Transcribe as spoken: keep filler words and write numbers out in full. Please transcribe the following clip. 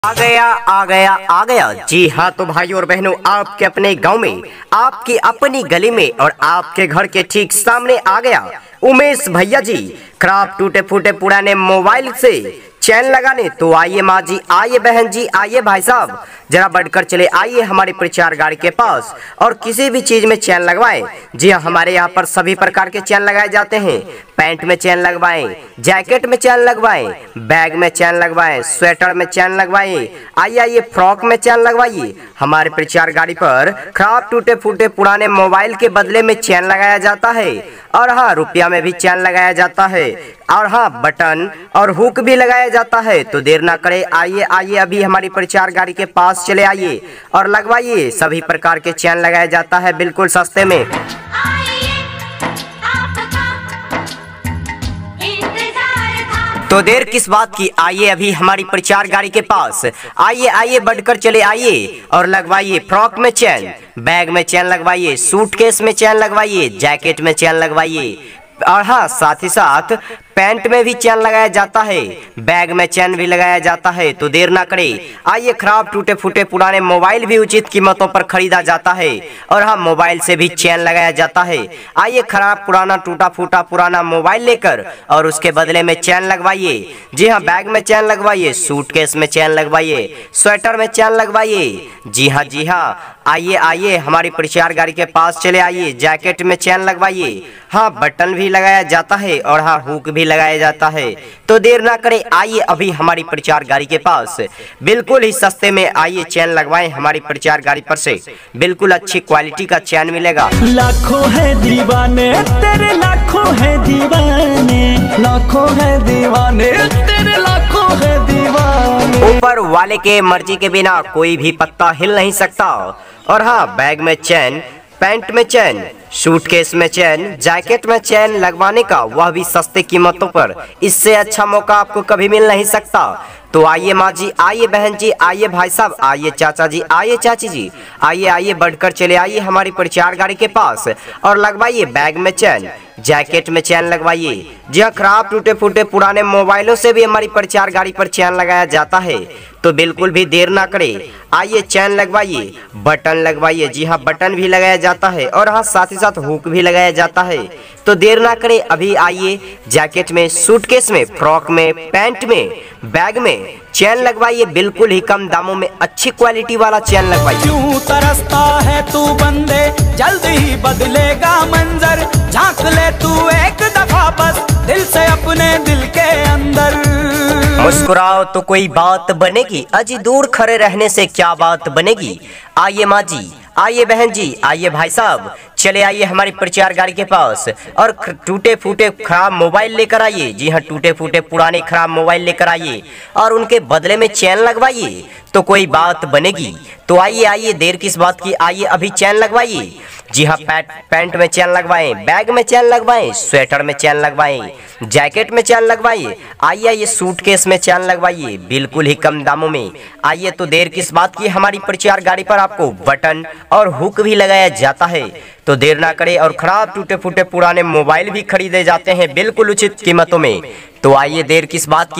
आ गया आ गया आ गया। जी हाँ, तो भाई और बहनों, आपके अपने गांव में, आपकी अपनी गली में और आपके घर के ठीक सामने आ गया उमेश भैया जी खराब टूटे फूटे पुराने मोबाइल से चैन लगाने। तो आइए माँ जी, आइए बहन जी, आइए भाई साहब, जरा बढ़कर चले आइए हमारे प्रचार गाड़ी के पास और किसी भी चीज में चैन लगवाएं। जी हाँ, हमारे यहाँ पर सभी प्रकार के चैन लगाए जाते हैं। पैंट में चैन लगवाएं, जैकेट में चैन लगवाएं, बैग में चैन लगवाएं, स्वेटर में चैन लगवाएं, आइए आइए फ्रॉक में चैन लगवाइए। हमारे प्रचार गाड़ी पर खराब टूटे फूटे पुराने मोबाइल के बदले में चैन लगाया जाता है। और हाँ, रुपया में भी चैन लगाया जाता है। और हाँ, बटन और हुक भी लगाया जाता है। तो देर ना करें, आइए आइए अभी हमारी प्रचार गाड़ी के पास चले आइए और लगवाइए। सभी प्रकार के चैन लगाया जाता है बिल्कुल सस्ते में। तो देर किस बात की, आइए अभी हमारी प्रचार गाड़ी के पास, आइए आइए बढ़कर चले आइए और लगवाइए फ्रॉक में चैन, बैग में चैन लगवाइए, सूटकेस में चैन लगवाइए, जैकेट में चैन लगवाइए। और हाँ, साथ ही साथ पैंट में भी चैन लगाया जाता है, बैग में चैन भी लगाया जाता है। तो देर ना करें, आइए, खराब टूटे फूटे पुराने मोबाइल भी उचित कीमतों पर खरीदा जाता है। और हाँ, मोबाइल से भी चैन लगाया जाता है। आइए, खराब पुराना टूटा फूटा पुराना मोबाइल लेकर और उसके बदले में चैन लगवाइए। जी हाँ, बैग में चैन लगवाइए, सूटकेस में चैन लगवाइए, स्वेटर में चैन लगवाइए। जी हाँ जी हाँ, आइए आइए हमारी प्रचार गाड़ी के पास चले आइए, जैकेट में चैन लगवाइए। हाँ, बटन भी लगाया जाता है और हाँ, हुक भी लगाया जाता है। तो देर ना करें, आइए अभी हमारी प्रचार गाड़ी के पास, बिल्कुल ही सस्ते में आइए चैन लगवाएं हमारी प्रचार गाड़ी पर से। बिल्कुल अच्छी क्वालिटी का चैन मिलेगा। लाखों है दीवाने तेरे, लाखों है दीवाने, लाखों है दीवाने तेरे, लाखों है दीवाने। ऊपर वाले के मर्जी के बिना कोई भी पत्ता हिल नहीं सकता। और हाँ, बैग में चैन, पैंट में चैन, सूटकेस में चैन, जैकेट में चैन लगवाने का, वह भी सस्ते कीमतों पर। इससे अच्छा मौका आपको कभी मिल नहीं सकता। तो आइए माँ जी, आइए बहन जी, आइए भाई साहब, आइए चाचा जी, आइए चाची जी, आइए आइए बढ़कर चले आइए हमारी प्रचार गाड़ी के पास और लगवाइए बैग में चैन, जैकेट में चैन लगवाइए। जी हाँ, खराब टूटे फूटे पुराने मोबाइलों से भी हमारी प्रचार गाड़ी पर चैन लगाया जाता है। तो बिल्कुल भी देर ना करें, आइए चैन लगवाइए, बटन लगवाइए। जी हाँ, बटन भी लगाया जाता है और हाँ, साथ ही साथ हुक भी लगाया जाता है। तो देर ना करें, अभी आइए जैकेट में, सूटकेस में, फ्रॉक में, पैंट में, बैग में चैन लगवाइए। बिल्कुल ही कम दामों में अच्छी क्वालिटी वाला चैन लगवाइए। क्यों तरसता है तू बंदे, जल्द ही बदलेगा मंजर, झांक ले तू एक दफा बस दिल से अपने दिल के अंदर। मुस्कुराओ तो कोई बात बनेगी, अजी दूर खड़े रहने से क्या बात बनेगी। आइए माँ जी, आइए बहन जी, आइए भाई साहब, चले आइए हमारी प्रचार गाड़ी के पास और टूटे फूटे खराब मोबाइल लेकर आइए। जी हाँ, टूटे फूटे पुराने खराब मोबाइल लेकर आइए और उनके बदले में चैन लगवाइए, तो कोई बात बनेगी। तो आइए आइए, देर किस बात की, आइए अभी चैन लगवाइए। जी हाँ, पैंट में चैन लगवाएं, बैग में चैन लगवाएं, स्वेटर में चैन लगवाएं, जैकेट में चैन लगवाइए। आइए आइए, सूटकेस में चैन लगवाइए, बिल्कुल ही कम दामों में। आइए, तो देर किस बात की, हमारी प्रचार गाड़ी पर आपको बटन और हुक भी लगाया जाता है। तो देर ना करें, और खराब टूटे फूटे पुराने मोबाइल भी खरीदे जाते हैं बिल्कुल उचित कीमतों में। तो आइए, देर किस बात की।